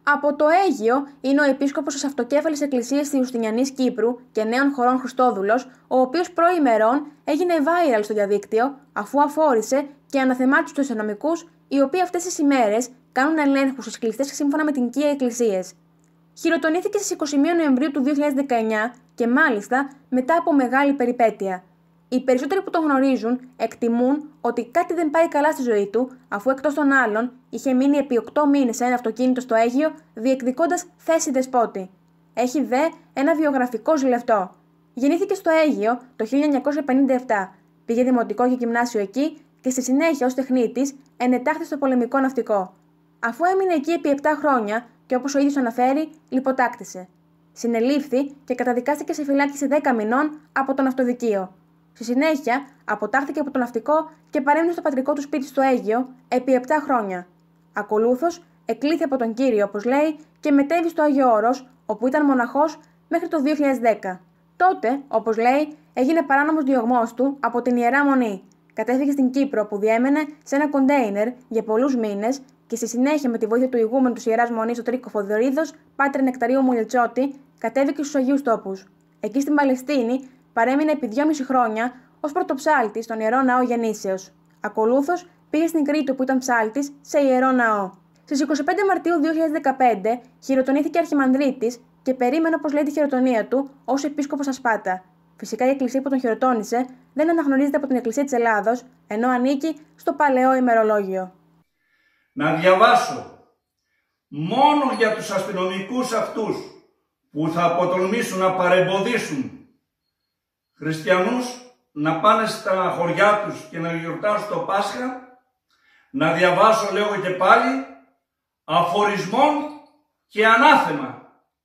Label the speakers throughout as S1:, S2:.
S1: Από το Αίγυο είναι ο επίσκοπος της Αυτοκέφαλης Εκκλησίας της Ιουστινιανής Κύπρου και Νέων Χωρών Χριστόδουλος, ο οποίος προημερών έγινε viral στο διαδίκτυο, αφού αφόρησε και αναθεμάτισε τους αστυνομικούς, οι οποίοι αυτές τις ημέρες κάνουν ελέγχους στις κλειστές σύμφωνα με την οικία εκκλησίες. Χειροτονήθηκε στις 21 Νοεμβρίου του 2019 και μάλιστα μετά από μεγάλη περιπέτεια. Οι περισσότεροι που τον γνωρίζουν εκτιμούν ότι κάτι δεν πάει καλά στη ζωή του, αφού εκτός των άλλων είχε μείνει επί 8 μήνες σε ένα αυτοκίνητο στο Αίγυο, διεκδικώντας θέση δεσπότη. Έχει δε ένα βιογραφικό ζηλευτό. Γεννήθηκε στο Αίγυο το 1957, πήγε δημοτικό και γυμνάσιο εκεί και στη συνέχεια ως τεχνίτης ενετάχθη στο πολεμικό ναυτικό. Αφού έμεινε εκεί επί 7 χρόνια και όπως ο ίδιος αναφέρει, λιποτάκτησε. Συνελήφθη και καταδικάστηκε σε φυλάκιση 10 μηνών από το ναυτοδικείο. Στη συνέχεια, αποτάχθηκε από το ναυτικό και παρέμεινε στο πατρικό του σπίτι στο Αίγυο επί 7 χρόνια. Ακολούθως, εκλήθη από τον Κύριο, όπως λέει, και μετέβη στο Άγιο Όρος, όπου ήταν μοναχός μέχρι το 2010. Τότε, όπως λέει, έγινε παράνομος διωγμός του από την Ιερά Μονή. Κατέφυγε στην Κύπρο, που διέμενε σε ένα κοντέινερ για πολλούς μήνες και στη συνέχεια, με τη βοήθεια του ηγούμενου της Ιεράς Μονής, ο Τρίκο Φοδωρίδος, Πάτερ Νεκταρίου Μουλιτσότη, κατέβηκε στους Αγίους Τόπους. Εκεί στην Παλαιστίνη παρέμεινε επί 2,5 χρόνια ως πρωτοψάλτης στον Ιερό Ναό Γεννήσεως. Ακολούθως πήγε στην Κρήτη, που ήταν ψάλτης σε Ιερό Ναό. Στις 25 Μαρτίου 2015 χειροτονήθηκε αρχιμανδρίτης και περίμενε, όπως λέει, τη χειροτονία του ως επίσκοπος Ασπάτα. Φυσικά η εκκλησία που τον χειροτώνησε δεν αναγνωρίζεται από την Εκκλησία της Ελλάδος, ενώ ανήκει στο Παλαιό Ημερολόγιο.
S2: Να διαβάσω μόνο για τους αστυνομικούς αυτούς που θα αποτολμήσουν να παρεμποδίσουν χριστιανούς να πάνε στα χωριά τους και να γιορτάσουν το Πάσχα, να διαβάσω, λέγω και πάλι, αφορισμόν και ανάθεμα.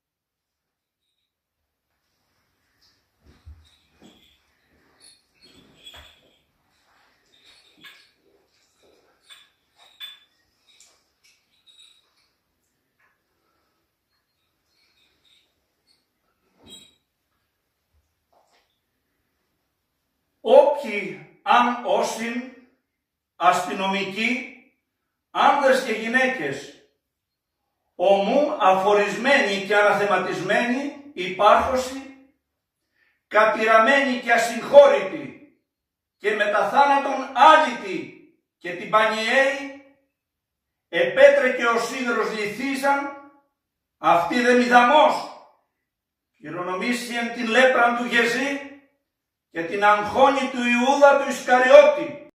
S2: Όποιοι αν όσοι αστυνομικοί, άνδρες και γυναίκες, ομού αφορισμένοι και αναθεματισμένοι, υπάρχωση, κατηραμένοι και ασυγχώρητοι και μετά θάνατον άλυτοι και την πανιέη, επέτρε και ο σίδερος λυθίζαν, αυτή δε μηδαμός, χειρονομήσει εν την λέπραν του Γεζή και την αγχώνη του Ιούδα του Ισκαριώτη.